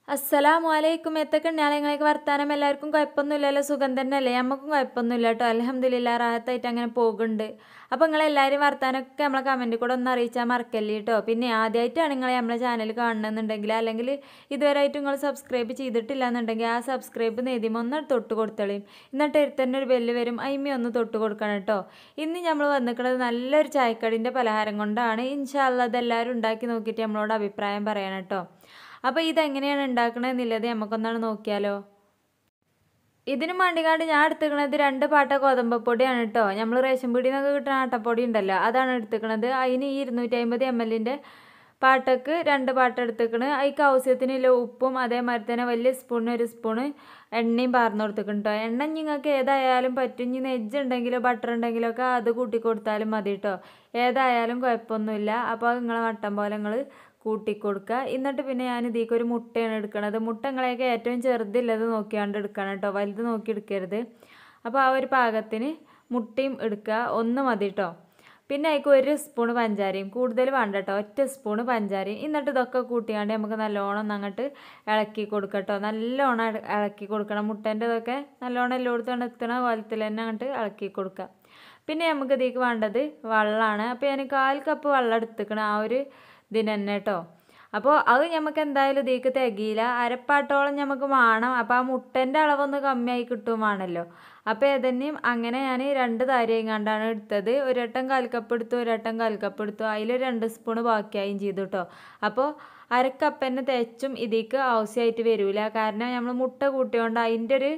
അസ്സലാമലൈക്കും. എത്തൊക്കെയാണ് ഞങ്ങൾക്ക് വർത്താനം? എല്ലാവർക്കും കുഴപ്പമൊന്നുമില്ലല്ലോ, സുഖം തന്നെയല്ലേ? നമുക്കും കുഴപ്പമൊന്നുമില്ല കേട്ടോ, അൽഹംദുലില്ലാ, റാഹത്തായിട്ട് അങ്ങനെ പോകുന്നുണ്ട്. അപ്പോൾ നിങ്ങളെല്ലാവരും വർത്താനമൊക്കെ നമ്മളെ കമൻറ്റിൽ കൂടെ ഒന്ന് അറിയിച്ചാൽ മറക്കല്ലേ കേട്ടോ. പിന്നെ ആദ്യമായിട്ടാണ് നിങ്ങൾ നമ്മളെ ചാനൽ കാണണമെന്നുണ്ടെങ്കിൽ, അല്ലെങ്കിൽ ഇതുവരെയായിട്ട് നിങ്ങൾ സബ്സ്ക്രൈബ് ചെയ്തിട്ടില്ല എന്നുണ്ടെങ്കിൽ ആ സബ്സ്ക്രൈബ് നേതിയുമ്പോൾ ഒന്ന് തൊട്ട് കൊടുത്തളയും, എന്നിട്ട് തന്നെ ഒരു ബെല്ല് വരും, അയിമ ഒന്ന് തൊട്ട് കൊടുക്കണം കേട്ടോ. ഇന്ന് നമ്മൾ വന്നിക്കുന്നത് നല്ലൊരു ചായക്കടീൻ്റെ പലഹാരം കൊണ്ടാണ്. ഇൻഷാ അല്ലാഹ് അതെല്ലാവരും ഉണ്ടാക്കി നോക്കിയിട്ട് നമ്മളോട് അഭിപ്രായം പറയണം കേട്ടോ. അപ്പോൾ ഇതെങ്ങനെയാണ് ഉണ്ടാക്കണമെന്നുള്ളത് നമുക്കൊന്നാണ് നോക്കിയാലോ. ഇതിന് വേണ്ടിക്കാണ്ട് ഞാൻ എടുത്തുക്കണത് 2 പാട്ട ഗോതമ്പപ്പൊടിയാണ് കേട്ടോ. നമ്മൾ റേഷൻ പീടിയിൽ നിന്നൊക്കെ കിട്ടുന്ന ആട്ടപ്പൊടി ഉണ്ടല്ലോ, അതാണ് എടുത്തുക്കണത്. അതിന് ഈ 250 ml പാട്ടക്ക് 2 പാട്ട എടുത്തുക്കണ്. അതിക്ക് ആവശ്യത്തിനുള്ള ഉപ്പും അതേമാതിരി തന്നെ വലിയ സ്പൂണിന് 1 സ്പൂണ് എണ്ണയും പാർന്ന് കൊടുത്തുക്കണം കേട്ടോ. എണ്ണ നിങ്ങൾക്ക് ഏതായാലും പറ്റും. ഇനി നെജ്ജ് ഉണ്ടെങ്കിലോ ബട്ടർ ഉണ്ടെങ്കിലോ ഒക്കെ അത് കൂട്ടി കൊടുത്താലും മതി കേട്ടോ. ഏതായാലും കുഴപ്പമൊന്നുമില്ല. അപ്പോൾ അത് നിങ്ങളെ മട്ടം പോലെ നിങ്ങൾ കൂട്ടിക്കൊടുക്കുക. എന്നിട്ട് പിന്നെ ഞാൻ ഇതിലേക്ക് ഒരു മുട്ടയാണ് എടുക്കണത്. മുട്ട നിങ്ങളെയൊക്കെ ഏറ്റവും ചെറുതില്ലത് നോക്കിയാണ്ട് എടുക്കണം കേട്ടോ, വലുത് നോക്കി എടുക്കരുത്. അപ്പോൾ ആ ഒരു പാകത്തിന് മുട്ടയും എടുക്കുക, 1 മതി കേട്ടോ. പിന്നെ അതിലേക്ക് 1 സ്പൂണ് പഞ്ചാരയും, കൂടുതൽ വേണ്ട കേട്ടോ, 1 സ്പൂണ് പഞ്ചാരയും. എന്നിട്ട് ഇതൊക്കെ കൂട്ടിയാണ്ട് നമുക്ക് നല്ലോണം അങ്ങോട്ട് ഇളക്കി കൊടുക്കാം കേട്ടോ. നല്ലോണം ഇളക്കി കൊടുക്കണം. മുട്ടേൻ്റെ ഇതൊക്കെ നല്ലോണം എല്ലായിടത്തും എത്തുന്ന കോലത്തിൽ തന്നെ അങ്ങോട്ട് ഇളക്കി കൊടുക്കുക. പിന്നെ നമുക്ക് ഇതിലേക്ക് വേണ്ടത് വെള്ളമാണ്. അപ്പോൾ ഞാൻ 1/4 കപ്പ് വെള്ളം എടുത്തിക്കണം ആ ഒരു ഇതിന് തന്നെ കേട്ടോ. അപ്പോൾ അത് നമുക്ക് എന്തായാലും ഇതിലേക്ക് തികയില്ല, അരപ്പാട്ടോളം നമുക്ക് വേണം. അപ്പോൾ ആ മുട്ടൻ്റെ അളവൊന്ന് കമ്മിയായി കിട്ടുമാണല്ലോ. അപ്പോൾ ഏതെന്നെയും അങ്ങനെ ഞാൻ 2 താരയും കണ്ടാണ് എടുത്തത്. ഒരു വട്ടം 1/4 കപ്പ് എടുത്തു, ഒരു വട്ടം 1/4 കപ്പ് എടുത്തു. അതിൽ 2 സ്പൂണ് ബാക്കിയായും ചെയ്തു കേട്ടോ. അപ്പോൾ 1/2 കപ്പ് തന്നെ തേച്ചും ഇതിലേക്ക് ആവശ്യമായിട്ട് വരില്ല, കാരണം നമ്മൾ മുട്ട കൂട്ടിയോണ്ട് അതിൻ്റെ ഒരു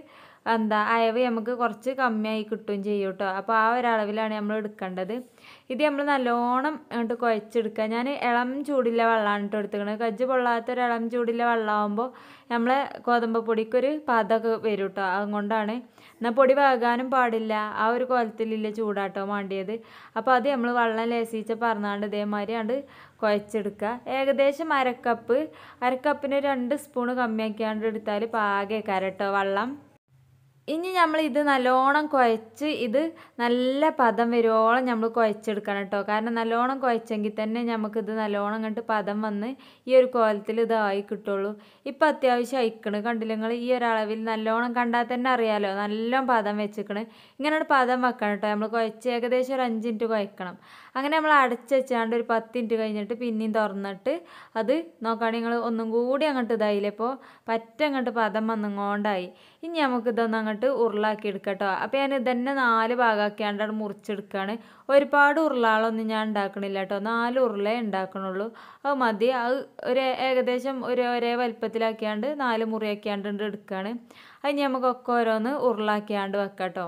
അയവ് നമുക്ക് കുറച്ച് കമ്മിയായി കിട്ടുകയും ചെയ്യും കേട്ടോ. അപ്പോൾ ആ ഒരളവിലാണ് നമ്മൾ എടുക്കേണ്ടത്. ഇത് നമ്മൾ നല്ലോണം അങ്ങോട്ട് കുഴച്ചെടുക്കുക. ഞാൻ ഇളം ചൂടില്ല വെള്ളമാണ് കേട്ടോ എടുത്തുക്കുന്നത്. കജ്ജ് പൊള്ളാത്തൊരു ഇളം ചൂടില്ല വെള്ളമാകുമ്പോൾ നമ്മളെ ഗോതമ്പ് പൊടിക്കൊരു പതൊക്കെ വരും കേട്ടോ. അതുകൊണ്ടാണ്. എന്നാൽ പൊടി വേകാനും പാടില്ല, ആ ഒരു കോലത്തിലില്ല ചൂടാട്ടോ വേണ്ടിയത്. അപ്പോൾ അത് നമ്മൾ വെള്ളം ലേസിച്ച് പറഞ്ഞാണ്ട് ഇതേമാതിരി ആണ്ട് കുഴച്ചെടുക്കുക. ഏകദേശം 1/2 കപ്പ്, 1/2 കപ്പിന് 2 സ്പൂണ് കമ്മിയാക്കിയാണ്ട് എടുത്താൽ പാകേക്കാരം കേട്ടോ വെള്ളം. ഇനി നമ്മൾ ഇത് നല്ലോണം കുഴച്ച് ഇത് നല്ല പദം വരുവോളം നമ്മൾ കുഴച്ചെടുക്കണം കേട്ടോ. കാരണം നല്ലോണം കുഴച്ചെങ്കിൽ തന്നെ നമുക്കിത് നല്ലോണം അങ്ങോട്ട് പദം വന്ന് ഈ ഒരു കോലത്തിൽ ഇതായി കിട്ടുള്ളൂ. ഇപ്പം അത്യാവശ്യം അയക്കണ് കണ്ടില്ല നിങ്ങൾ, ഈ ഒരളവിൽ നല്ലോണം കണ്ടാൽ തന്നെ അറിയാലോ നല്ലോണം പദം വെച്ചിക്കണ്. ഇങ്ങനെ പദം വെക്കണം കേട്ടോ. നമ്മൾ കുഴച്ച് ഏകദേശം ഒരു 5 മിനിറ്റ് കുഴക്കണം. അങ്ങനെ നമ്മൾ അടച്ച് വെച്ചാണ്ട് ഒരു 10 മിനിറ്റ് കഴിഞ്ഞിട്ട് പിന്നെയും തുറന്നിട്ട് അത് നോക്കുകയാണെങ്കിൽ നിങ്ങൾ ഒന്നും കൂടി അങ്ങോട്ട് ഇതായില്ലേ. ഇപ്പോൾ പറ്റ അങ്ങോട്ട് പദം വന്നുകൊണ്ടായി. ഇനി നമുക്കിതൊന്ന് അങ്ങോട്ട് ഉരുളാക്കി എടുക്കാം കേട്ടോ. അപ്പോൾ ഞാൻ ഇതന്നെ 4 ഭാഗമാക്കിയാണ്ടാണ് മുറിച്ചെടുക്കുകയാണ്. ഒരുപാട് ഉരുളകളൊന്നും ഞാൻ ഉണ്ടാക്കണില്ല കേട്ടോ, 4 ഉരുളേ ഉണ്ടാക്കണുള്ളൂ. അത് മതി. അത് ഒരു ഏകദേശം ഒരേ വലുപ്പത്തിലാക്കിയാണ്ട് 4 മുറിയാക്കിയാണ്ട് എടുക്കുകയാണ്. അത് നമുക്കൊക്കെ ഓരോന്ന് ഉരുളാക്കിയാണ്ട് വെക്കാം കേട്ടോ.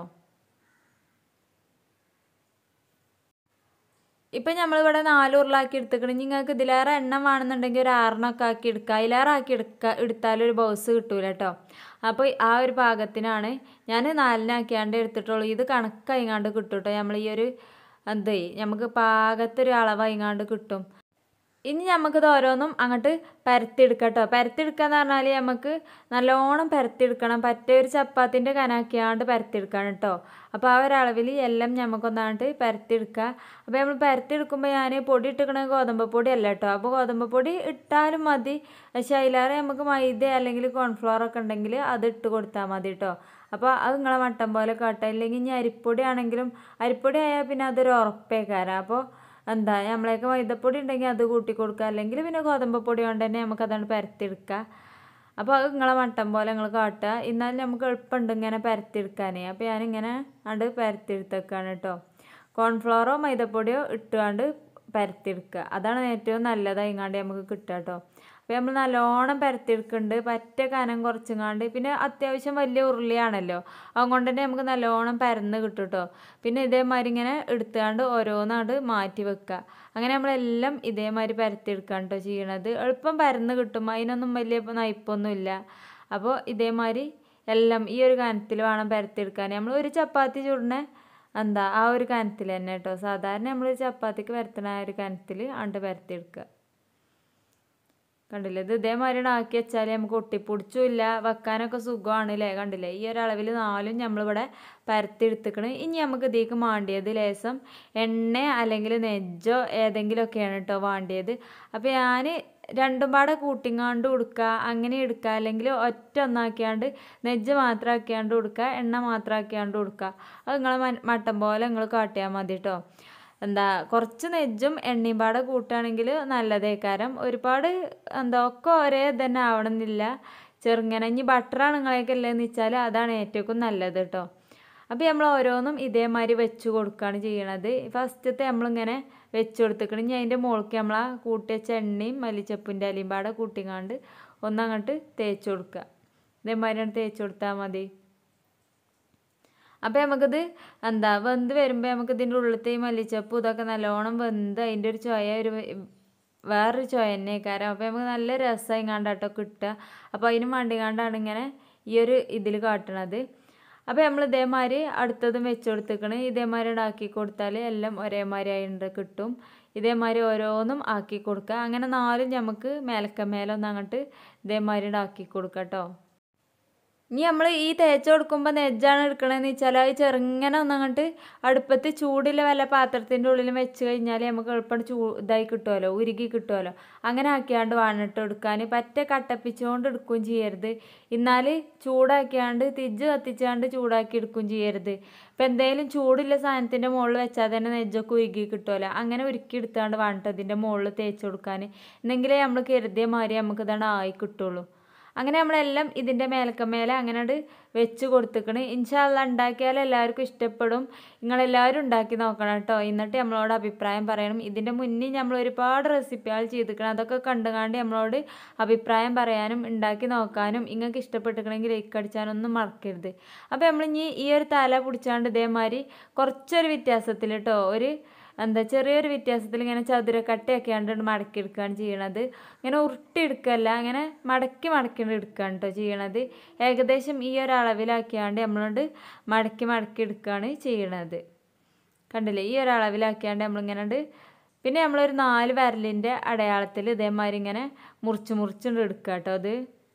ഇപ്പം നമ്മളിവിടെ 4 ഉരുളാക്കി എടുത്തിക്കണം. നിങ്ങൾക്ക് ഇതിലേറെ എണ്ണം വേണമെന്നുണ്ടെങ്കിൽ ഒരു 6 ആക്കി എടുക്കുക. അതിലേറെ ആക്കി എടുത്താലൊരു ബൗസ് കിട്ടൂല കേട്ടോ. അപ്പോൾ ആ ഒരു പാകത്തിനാണ് ഞാൻ 4 എടുത്തിട്ടുള്ളൂ. ഇത് കണക്കായിങ്ങാണ്ട് കിട്ടും കേട്ടോ. നമ്മൾ ഈ ഒരു നമുക്ക് പാകത്തൊരു അളവായിങ്ങാണ്ട് കിട്ടും. ഇനി നമുക്കിത് ഓരോന്നും അങ്ങോട്ട് പരത്തിയെടുക്കാം കേട്ടോ. പരത്തിയെടുക്കുക എന്ന് പറഞ്ഞാൽ നമുക്ക് നല്ലോണം പരത്തിയെടുക്കണം. പറ്റേ ഒരു ചപ്പാത്തിൻ്റെ കനാക്കിയാണ്ട് പരത്തിയെടുക്കണം കേട്ടോ. അപ്പോൾ ആ ഒരളവിൽ എല്ലാം നമുക്കൊന്നാണ്ട് പരത്തിയെടുക്കുക. അപ്പോൾ നമ്മൾ പരത്തിയെടുക്കുമ്പോൾ ഞാൻ പൊടി ഇട്ടിക്കണ ഗോതമ്പ് പൊടി അല്ല കേട്ടോ. അപ്പോൾ ഗോതമ്പ് പൊടി ഇട്ടാലും മതി, പക്ഷേ അതിലേറെ നമുക്ക് മൈദ അല്ലെങ്കിൽ കോൺഫ്ലവർ ഒക്കെ ഉണ്ടെങ്കിൽ അത് ഇട്ട് കൊടുത്താൽ മതി കേട്ടോ. അപ്പോൾ അത് നിങ്ങളെ മട്ടം പോലെ കാട്ടുക. ഇല്ലെങ്കിൽ ഇനി അരിപ്പൊടി ആണെങ്കിലും, അരിപ്പൊടി ആയാൽ പിന്നെ അതൊരു ഉറപ്പേക്കാരം. അപ്പോൾ നമ്മളെയൊക്കെ മൈദപ്പൊടി ഉണ്ടെങ്കിൽ അത് കൂട്ടി കൊടുക്കുക, അല്ലെങ്കിൽ പിന്നെ ഗോതമ്പ് പൊടി കൊണ്ട് തന്നെ നമുക്കതാണ് പരത്തിയെടുക്കുക. അപ്പോൾ അത് നിങ്ങളെ മട്ടം പോലെ നിങ്ങൾ കാട്ടുക. എന്നാലും നമുക്ക് എളുപ്പമുണ്ട് ഇങ്ങനെ പരത്തിയെടുക്കാനേ. അപ്പോൾ ഞാനിങ്ങനെ അത് പരത്തിയെടുത്തേക്കാണ് കേട്ടോ. കോൺഫ്ലവറോ മൈദപ്പൊടിയോ ഇട്ടുകൊണ്ട് പരത്തിയെടുക്കുക, അതാണ് ഏറ്റവും നല്ലതായിങ്ങാണ്ട് നമുക്ക് കിട്ടുക കേട്ടോ. അപ്പോൾ നമ്മൾ നല്ലോണം പരത്തിയെടുക്കുന്നുണ്ട്, പറ്റ കനം കുറച്ചുങ്ങാണ്ട്. പിന്നെ അത്യാവശ്യം വലിയ ഉരുളിയാണല്ലോ, അതുകൊണ്ട് തന്നെ നമുക്ക് നല്ലോണം പരന്ന് കിട്ടും കേട്ടോ. പിന്നെ ഇതേമാതിരി ഇങ്ങനെ എടുത്തുകൊണ്ട് ഓരോന്നാണ്ട് മാറ്റി വെക്കുക. അങ്ങനെ നമ്മളെല്ലാം ഇതേമാതിരി പരത്തിയെടുക്കുകയാണ് കേട്ടോ ചെയ്യണത്. എളുപ്പം പരന്ന് കിട്ടും, അതിനൊന്നും വലിയ നയിപ്പൊന്നുമില്ല. അപ്പോൾ ഇതേമാതിരി എല്ലാം ഈ ഒരു കനത്തിൽ വേണം പരത്തിയെടുക്കാൻ. നമ്മൾ ഒരു ചപ്പാത്തി ചുടണ ആ ഒരു കനത്തിൽ തന്നെ കേട്ടോ. സാധാരണ നമ്മളൊരു ചപ്പാത്തിക്ക് പരത്തണ ആ ഒരു കനത്തിൽ ആണ്ട് പരത്തിയെടുക്കുക. കണ്ടില്ലേ, ഇത് ഇതേമാതിരി ആക്കി വെച്ചാൽ നമുക്ക് ഒട്ടിപ്പൊടിച്ചുമില്ല, വെക്കാനൊക്കെ സുഖമാണല്ലേ. കണ്ടില്ലേ, ഈ ഒരളവിൽ 4 നമ്മളിവിടെ പരത്തിയെടുത്തിക്കണ്. ഇനി നമുക്ക് ഇതിലേക്ക് വേണ്ടിയത് ലേശം എണ്ണ അല്ലെങ്കിൽ നെജ്ജോ ഏതെങ്കിലുമൊക്കെയാണ് കേട്ടോ വേണ്ടിയത്. അപ്പോൾ ഞാൻ രണ്ടും പാടെ കൂട്ടിങ്ങാണ്ട് കൊടുക്കുക, അങ്ങനെ എടുക്കുക. അല്ലെങ്കിൽ ഒറ്റ ഒന്നാക്കിയാണ്ട് നെജ്ജ് മാത്രം ആക്കിയാണ്ട് കൊടുക്കുക, എണ്ണ മാത്രം ആക്കിയാണ്ട് കൊടുക്കുക. അത് നിങ്ങളെ മട്ടൻ പോലെ നിങ്ങൾ കാട്ടിയാൽ മതി കേട്ടോ. കുറച്ച് നെജ്ജും എണ്ണയും പാടെ കൂട്ടുകയാണെങ്കിൽ നല്ലതേക്കാരം. ഒരുപാട് ഒക്കെ ഒരേ തന്നെ ആവണമെന്നില്ല. ചെറുങ്ങനെ ഇനി ബട്ടറാണ് നിങ്ങളെയൊക്കെ അല്ലേന്ന് വെച്ചാൽ അതാണ് ഏറ്റവും നല്ലത് കേട്ടോ. അപ്പോൾ നമ്മൾ ഓരോന്നും ഇതേമാതിരി വെച്ച് കൊടുക്കുകയാണ് ചെയ്യണത്. ഫസ്റ്റത്തെ നമ്മളിങ്ങനെ വെച്ച് കൊടുത്തിക്കണം. ഇനി അതിൻ്റെ മുകളിലേക്ക് നമ്മൾ ആ കൂട്ടി വെച്ച എണ്ണയും മല്ലിച്ചപ്പിൻ്റെ ഇലയും പാടെ കൂട്ടിങ്ങാണ്ട് ഒന്നങ്ങോട്ട് തേച്ച് കൊടുക്കുക. ഇതേമാതിരിയാണ് തേച്ച് കൊടുത്താൽ മതി. അപ്പോൾ നമുക്കിത് വെന്ത് വരുമ്പോൾ നമുക്ക് ഇതിൻ്റെ ഉള്ളിലത്തെ ഈ മല്ലിച്ചപ്പും ഇതൊക്കെ നല്ലോണം വെന്ത് അതിൻ്റെ ഒരു വേറൊരു ചൊയ തന്നെക്കാരം. അപ്പോൾ നമുക്ക് നല്ല രസമായി കണ്ടാട്ടോ കിട്ടുക. അപ്പോൾ അതിന് വേണ്ടിങ്ങാണ്ടാണ് ഇങ്ങനെ ഈ ഒരു ഇതിൽ കാട്ടണത്. അപ്പോൾ നമ്മൾ ഇതേമാതിരി അടുത്തതും വെച്ച് കൊടുത്തേക്കണ്. ഇതേമാതിരി ആക്കി കൊടുത്താൽ എല്ലാം ഒരേമാതിരി ആയിട്ട് കിട്ടും. ഇതേമാതിരി ഓരോന്നും ആക്കി കൊടുക്കുക. അങ്ങനെ 4 നമുക്ക് മേലൊന്ന് അങ്ങോട്ട് ഇതേമാതിരി ആക്കി കൊടുക്കാം കേട്ടോ. ഇനി നമ്മൾ ഈ തേച്ച് കൊടുക്കുമ്പോൾ നെജ്ജാണ് എടുക്കണമെന്ന് വെച്ചാൽ അത് ചെറുങ്ങനെ ഒന്നങ്ങോട്ട് അടുപ്പത്ത് ചൂടുള്ള വല്ല പാത്രത്തിൻ്റെ ഉള്ളിൽ വെച്ച് കഴിഞ്ഞാൽ നമുക്ക് എളുപ്പം ഇതായി കിട്ടുമല്ലോ, ഉരുകി കിട്ടുമല്ലോ. അങ്ങനെ ആക്കിയാണ്ട് വേണിട്ട് എടുക്കാൻ. പറ്റ കട്ടപ്പിച്ചുകൊണ്ട് എടുക്കുകയും ചെയ്യരുത്. എന്നാൽ ചൂടാക്കിയാണ്ട് തിജ്ജ് കത്തിച്ചാണ്ട് ചൂടാക്കി എടുക്കുകയും ചെയ്യരുത്. ഇപ്പം എന്തെങ്കിലും ചൂടുള്ള സാധനത്തിൻ്റെ മുകളിൽ വെച്ചാൽ തന്നെ നെജ്ജൊക്കെ ഉരുകി കിട്ടുമല്ലോ. അങ്ങനെ ഉരുക്കി എടുത്താണ്ട് വേണിട്ട് അതിൻ്റെ മുകളിൽ തേച്ച് കൊടുക്കാൻ. എന്നെങ്കിലേ നമ്മൾ കരുതിയ മാതിരി നമുക്ക് ഇതാണ് ആയി കിട്ടുള്ളൂ. അങ്ങനെ നമ്മളെല്ലാം ഇതിൻ്റെ മേലെ അങ്ങനെ വെച്ച് കൊടുത്തിക്കണ്. ഇൻഷാ അല്ലാഹ് ഉണ്ടാക്കിയാൽ എല്ലാവർക്കും ഇഷ്ടപ്പെടും. നിങ്ങളെല്ലാവരും ഉണ്ടാക്കി നോക്കണം കേട്ടോ. എന്നിട്ട് നമ്മളോട് അഭിപ്രായം പറയണം. ഇതിൻ്റെ മുന്നേ നമ്മൾ ഒരുപാട് റെസിപ്പികൾ ചെയ്തിരിക്കണം. അതൊക്കെ കണ്ടുകാണ്ട് നമ്മളോട് അഭിപ്രായം പറയാനും ഉണ്ടാക്കി നോക്കാനും നിങ്ങൾക്ക് ഇഷ്ടപ്പെട്ടിരിക്കണമെങ്കിൽ ലൈക്ക് അടിച്ചാനൊന്നും മറക്കരുത്. അപ്പോൾ നമ്മളിനി ഈ ഒരു തല പിടിച്ചാണ്ട് ഇതേമാതിരി കുറച്ചൊരു വ്യത്യാസത്തിൽ കേട്ടോ, ചെറിയൊരു വ്യത്യാസത്തിൽ ഇങ്ങനെ ചതുരക്കട്ടയൊക്കെയാണ്ട് മടക്കിയെടുക്കുകയാണ് ചെയ്യണത്. ഇങ്ങനെ ഉരുട്ടിയെടുക്കല്ല, അങ്ങനെ മടക്കി എടുക്കുകയാണ് കേട്ടോ ചെയ്യണത്. ഏകദേശം ഈ ഒരു അളവിലാക്കിയാണ്ട് നമ്മളോട് മടക്കി എടുക്കുകയാണ് ചെയ്യണത്. കണ്ടില്ലേ, ഈ ഒരു അളവിലാക്കിയാണ്ട് നമ്മളിങ്ങനെ പിന്നെ നമ്മളൊരു 4 വിരലിൻ്റെ അടയാളത്തിൽ ഇതേമാതിരി ഇങ്ങനെ മുറിച്ചുകൊണ്ട് എടുക്കുക കേട്ടോ. അത്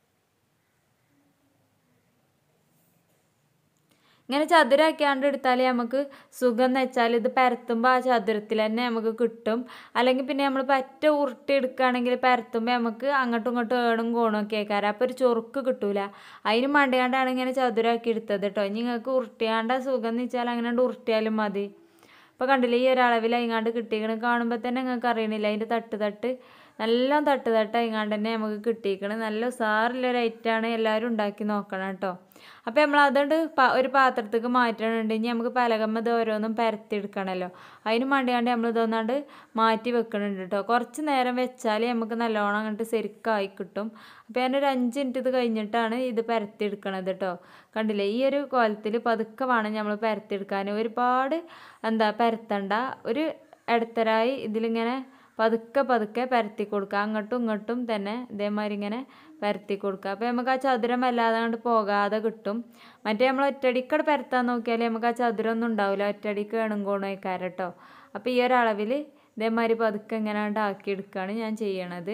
ഇങ്ങനെ ചതുരാക്കിയാണ്ട് എടുത്താൽ നമുക്ക് സുഖം എന്ന് വെച്ചാൽ ഇത് പരത്തുമ്പോൾ ആ ചതുരത്തിൽ തന്നെ നമുക്ക് കിട്ടും. അല്ലെങ്കിൽ പിന്നെ നമ്മൾ പറ്റ ഉരുട്ടി എടുക്കുകയാണെങ്കിൽ പരത്തുമ്പോൾ നമുക്ക് അങ്ങോട്ടും ഇങ്ങോട്ടും ഏണും കോണും ഒക്കെ ആക്കാരം. അപ്പോൾ ഒരു ചൊറുക്ക് കിട്ടൂല. അതിന് മണ്ടിയാണ്ടാണ് ഇങ്ങനെ ചതുരാക്കി എടുത്തത് കേട്ടോ. നിങ്ങൾക്ക് ഉരുട്ടിയാണ്ട സുഖം എന്ന് വെച്ചാൽ അങ്ങനെ ഉരുട്ടിയാലും മതി. അപ്പോൾ കണ്ടില്ലേ, ഈ ഒരളവിൽ അതിങ്ങാണ്ട് കിട്ടിയിരിക്കണം. കാണുമ്പോൾ തന്നെ നിങ്ങൾക്ക് അറിയണില്ല അതിൻ്റെ തട്ട് നല്ല തട്ട് അതിങ്ങാണ്ട് തന്നെ നമുക്ക് കിട്ടിയിരിക്കണം. നല്ല ഉസാറുള്ളൊരു ഐറ്റമാണ്. എല്ലാവരും ഉണ്ടാക്കി നോക്കണം കേട്ടോ. അപ്പോൾ നമ്മൾ അതുകൊണ്ട് ഒരു പാത്രത്തേക്ക് മാറ്റണുണ്ട്. ഇനി നമുക്ക് പലകമ്മത് ഓരോന്നും പരത്തിയെടുക്കണമല്ലോ. അതിന് വേണ്ടിയാണ്ട് നമ്മൾ ഇതൊന്നാണ്ട് മാറ്റി വെക്കണുണ്ട് കേട്ടോ. കുറച്ച് നേരം വെച്ചാൽ നമുക്ക് നല്ലോണം അങ്ങോട്ട് ശരിക്കായി കിട്ടും. അപ്പോൾ ഞാനൊരു 5 മിനിറ്റ് ഇത് കഴിഞ്ഞിട്ടാണ് ഇത് പരത്തിയെടുക്കണത് കേട്ടോ. കണ്ടില്ലേ, ഈ ഒരു കോലത്തിൽ പതുക്കെ വേണം നമ്മൾ പരത്തിയെടുക്കാൻ. ഒരുപാട് പരത്തണ്ട, ഒരു ഇടത്തരായി ഇതിലിങ്ങനെ പതുക്കെ പരത്തി കൊടുക്കുക. അങ്ങോട്ടും ഇങ്ങോട്ടും തന്നെ ഇതേമാതിരി ഇങ്ങനെ പരത്തി കൊടുക്കുക. അപ്പോൾ നമുക്ക് ആ ചതുരം വല്ലാതെ അങ്ങോട്ട് പോകാതെ കിട്ടും. മറ്റേ നമ്മൾ ഒറ്റയടിക്കട് പരത്താൻ നോക്കിയാൽ നമുക്ക് ആ ചതുരമൊന്നും ഉണ്ടാവില്ല. ഒറ്റയടിക്ക് എണുങ്കോണം വയ്ക്കാറ് കേട്ടോ. അപ്പോൾ ഈ ഒരളവിൽ ഇതേമാതിരി പതുക്കെ ഇങ്ങനെ ആക്കിയെടുക്കുകയാണ് ഞാൻ ചെയ്യണത്.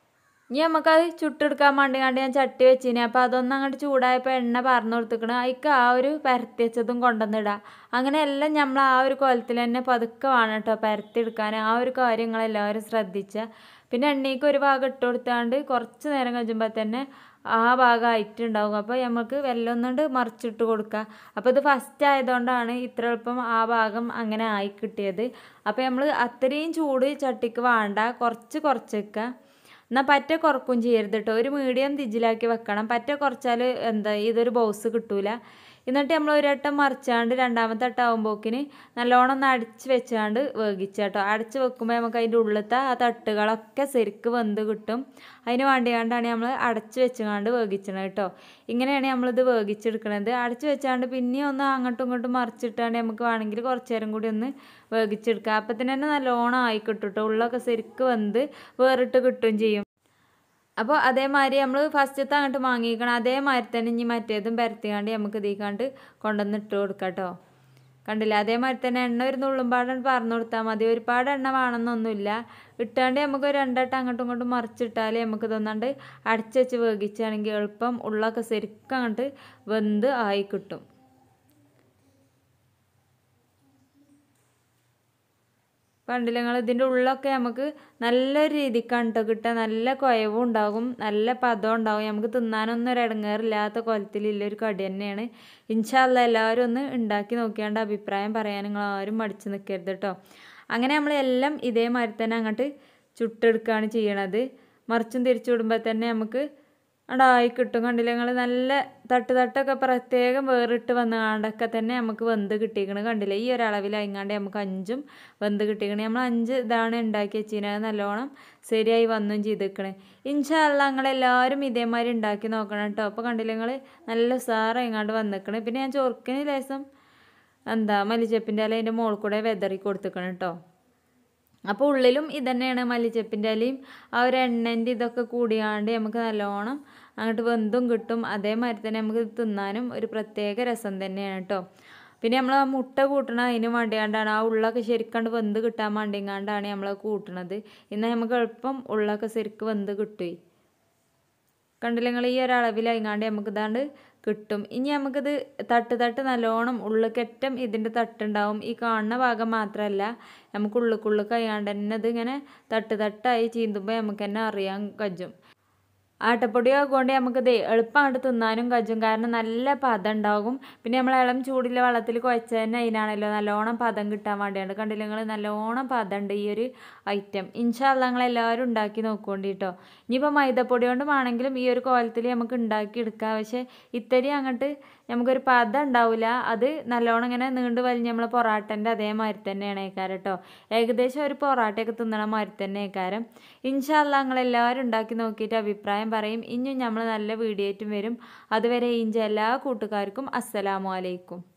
ഇനി നമുക്കത് ചുട്ടെടുക്കാൻ വേണ്ടിയാണ്ട് ഞാൻ ചട്ടി വെച്ചിന്. അപ്പോൾ അതൊന്നും അങ്ങോട്ട് ചൂടായപ്പോൾ എണ്ണ പറന്ന് കൊടുത്തിക്കണം. അതിക്ക് ആ ഒരു പരത്തി വെച്ചതും കൊണ്ടുവന്നിടുക. അങ്ങനെ എല്ലാം നമ്മൾ ആ ഒരു കോലത്തിൽ തന്നെ പതുക്കെ വേണം കേട്ടോ പരത്തിയെടുക്കാൻ. ആ ഒരു കാര്യങ്ങളെല്ലാവരും ശ്രദ്ധിക്കുക. പിന്നെ എണ്ണയ്ക്ക് ഒരു ഭാഗം ഇട്ട് കൊടുത്താണ്ട് കുറച്ച് നേരം കഴിയുമ്പോൾ തന്നെ ആ ഭാഗം ആയിട്ടുണ്ടാവും. അപ്പോൾ നമുക്ക് വെല്ലൊന്നുകൊണ്ട് മറിച്ചിട്ട് കൊടുക്കുക. അപ്പോൾ ഇത് ഫസ്റ്റ് ആയതുകൊണ്ടാണ് ഇത്ര എളുപ്പം ആ ഭാഗം അങ്ങനെ ആയി കിട്ടിയത്. അപ്പോൾ നമ്മൾ അത്രയും ചൂട് ചട്ടിക്ക് വേണ്ട, കുറച്ച് വെക്കുക. എന്നാൽ പറ്റ കുറക്കും ചെയ്യരുത് കേട്ടോ. ഒരു മീഡിയം തിജിലാക്കി വെക്കണം. പറ്റ കുറച്ചാൽ ഇതൊരു ബൗസ് കിട്ടൂല. എന്നിട്ട് നമ്മൾ ഒരു വട്ടം മറിച്ചാണ്ട് രണ്ടാമത്തെ വട്ടമാകുമ്പോക്കിന് നല്ലോണം ഒന്ന് അടിച്ച് വെച്ചാണ്ട് വേവിച്ചാട്ടോ. അടച്ച് വെക്കുമ്പോൾ നമുക്ക് അതിൻ്റെ ഉള്ളിലത്തെ ആ തട്ടുകളൊക്കെ ശരിക്ക് വെന്ത് കിട്ടും. അതിന് വേണ്ടിയാണ്ടാണ് നമ്മൾ അടച്ച് വെച്ചുകൊണ്ട് വേവിച്ചത് കേട്ടോ. ഇങ്ങനെയാണ് നമ്മളിത് വേവിച്ചെടുക്കണത്. അടച്ച് വെച്ചാണ്ട് പിന്നെയും ഒന്ന് അങ്ങോട്ടും ഇങ്ങോട്ടും മറിച്ചിട്ടാണ്ട് നമുക്ക് വേണമെങ്കിൽ കുറച്ച് നേരം കൂടി ഒന്ന് വേവിച്ചെടുക്കുക. അപ്പത്തിന് തന്നെ നല്ലോണം ആയി കിട്ടും കേട്ടോ. ഉള്ളൊക്കെ ശരിക്ക് വെന്ത് വേറിട്ട് കിട്ടുകയും ചെയ്യും. അപ്പോൾ അതേമാതിരി നമ്മൾ ഫസ്റ്റത്തെ അങ്ങോട്ട് വാങ്ങിക്കണം. അതേമാതിരി തന്നെ ഇനി മറ്റേതും പരത്തിക്കാണ്ട് നമുക്ക് ഇതിക്കാണ്ട് കൊണ്ടുവന്ന് ഇട്ട് കൊടുക്കാം കേട്ടോ. കണ്ടില്ല, അതേമാതിരി തന്നെ എണ്ണ ഒരു നുള്ളുംപാടാണ് പറഞ്ഞു കൊടുത്താൽ മതി. ഒരുപാട് എണ്ണ വേണമെന്നൊന്നുമില്ല. ഇട്ടാണ്ട് നമുക്ക് ഒരു 2 വട്ടം അങ്ങോട്ടും ഇങ്ങോട്ടും മറിച്ചിട്ടാൽ നമുക്ക് ഇതൊന്നാണ്ട് അടച്ച് വെച്ച് വേവിച്ചാണെങ്കിൽ എളുപ്പം ഉള്ളൊക്കെ ശരിക്കും അങ്ങോട്ട് വെന്ത് ആയി കിട്ടും. കണ്ടില്ല നിങ്ങൾ, ഇതിൻ്റെ ഉള്ളൊക്കെ നമുക്ക് നല്ലൊരു രീതിക്കാണ് കേട്ടോ കിട്ടുക. നല്ല കുഴവും ഉണ്ടാകും, നല്ല പദം ഉണ്ടാകും. നമുക്ക് തിന്നാനൊന്നും ഒരു ഇടങ്ങേറില്ലാത്ത കുലത്തിലുള്ളൊരു കടി തന്നെയാണ്. ഇൻഷാ അല്ലാ എല്ലാവരും ഒന്ന് ഉണ്ടാക്കി നോക്കിയാണ്ട് അഭിപ്രായം പറയാൻ നിങ്ങൾ ആരും മടിച്ച് നിൽക്കരുത് കേട്ടോ. അങ്ങനെ നമ്മളെല്ലാം ഇതേമാതിരി തന്നെ അങ്ങോട്ട് ചുട്ടെടുക്കുകയാണ് ചെയ്യണത്. മറിച്ചും തിരിച്ചു വിടുമ്പോൾ തന്നെ നമുക്ക് അടായി കിട്ടും. കണ്ടില്ല നിങ്ങൾ, നല്ല തട്ടൊക്കെ പ്രത്യേകം വേറിട്ട് വന്നുകൊണ്ടൊക്കെ തന്നെ നമുക്ക് വെന്ത് കിട്ടിയിരിക്കണം. കണ്ടില്ല, ഈ ഒരളവിലായിങ്ങാണ്ട് നമുക്ക് 5 വെന്ത് കിട്ടിയിരിക്കണം. നമ്മൾ 5 ഇതാണ് ഉണ്ടാക്കി വെച്ചിരുന്നത്, നല്ലോണം ശരിയായി വന്നും ചെയ്തിരിക്കണേ. ഇൻഷാ അല്ലാ നിങ്ങളെല്ലാവരും ഇതേമാതിരി ഉണ്ടാക്കി നോക്കണം കേട്ടോ. അപ്പോൾ കണ്ടില്ല നിങ്ങൾ, നല്ല ഉസാറായിങ്ങാണ്ട് വന്നിരിക്കണേ. പിന്നെ ഞാൻ ചോർക്കിന് ലേശം മല്ലിച്ചപ്പിൻ്റെ ഇല അതിൻ്റെ മുകളിൽ കൂടെ വെതറി കൊടുത്തിക്കണം കേട്ടോ. അപ്പോൾ ഉള്ളിലും ഇതന്നെയാണ്, മല്ലിച്ചപ്പിൻ്റെ ഇലയും ആ ഒരു എണ്ണൻ്റെ ഇതൊക്കെ കൂടിയാണ്ട് നമുക്ക് നല്ലോണം അങ്ങോട്ട് വെന്തും കിട്ടും. അതേമാതിരി തന്നെ നമുക്ക് തിന്നാനും ഒരു പ്രത്യേക രസം തന്നെയാണ് കേട്ടോ. പിന്നെ നമ്മൾ ആ മുട്ട കൂട്ടണത് അതിന് വേണ്ടിയാണ്ടാണ്, ആ ഉള്ളൊക്കെ ശരിക്കണ്ട് വെന്ത് കിട്ടാൻ വേണ്ടിങ്ങാണ്ടാണ് നമ്മൾ കൂട്ടണത്. എന്നാൽ നമുക്ക് എളുപ്പം ഉള്ളൊക്കെ ശരിക്കും വെന്ത് കിട്ടും. കണ്ടില്ല നിങ്ങൾ, ഈ ഒരളവിലായിങ്ങാണ്ട് നമുക്ക് ഇതാണ്ട് കിട്ടും. ഇനി നമുക്കിത് തട്ട് നല്ലോണം ഉള്ളിക്കറ്റം ഇതിൻ്റെ തട്ടുണ്ടാവും. ഈ കാണുന്ന ഭാഗം മാത്രമല്ല, നമുക്ക് ഉള്ളിക്കായാണ്ട് തന്നെ ഇത് ഇങ്ങനെ തട്ടായി ചീന്തുമ്പോൾ നമുക്ക് തന്നെ അറിയാൻ കഴിയും. ആട്ടപ്പൊടി ആകൊണ്ട് നമുക്കിത് എളുപ്പമായിട്ട് തിന്നാനും കഴിയും, കാരണം നല്ല പദം ഉണ്ടാകും. പിന്നെ നമ്മൾ ഇളം ചൂടിലെ വെള്ളത്തിൽ കുഴച്ച് തന്നെ അതിനാണല്ലോ നല്ലോണം പദം കിട്ടാൻ വേണ്ടിയാണ്. കണ്ടില്ല നിങ്ങൾ, നല്ലോണം പദമുണ്ട് ഈ ഒരു ഐറ്റം. ഇൻഷാ അല്ലാ നിങ്ങളെല്ലാവരും ഉണ്ടാക്കി നോക്കുകൊണ്ട് കേട്ടോ. ഇനിയിപ്പോൾ മൈദപ്പൊടി കൊണ്ടുമാണെങ്കിലും ഈ ഒരു കോലത്തിൽ നമുക്ക് ഉണ്ടാക്കിയെടുക്കാം. പക്ഷേ ഇത്തിരി അങ്ങോട്ട് നമുക്കൊരു പദം ഉണ്ടാവില്ല. അത് നല്ലോണം ഇങ്ങനെ നീണ്ടു വലിഞ്ഞ് നമ്മളെ പൊറാട്ടൻ്റെ അതേമാതിരി തന്നെയാണ് ഏക്കാരം കേട്ടോ. ഏകദേശം ഒരു പൊറാട്ടയൊക്കെ തിന്നണ മാതിരി തന്നെ ഏക്കാരം. ഇൻഷാ അല്ലാ നിങ്ങളെല്ലാവരും ഉണ്ടാക്കി നോക്കിയിട്ട് അഭിപ്രായം പറയും. ഇനിയും നമ്മൾ നല്ല വീഡിയോ ആയിട്ടും വരും. അതുവരെ ഇഞ്ച എല്ലാ കൂട്ടുകാർക്കും അസ്സലാമു അലൈക്കും.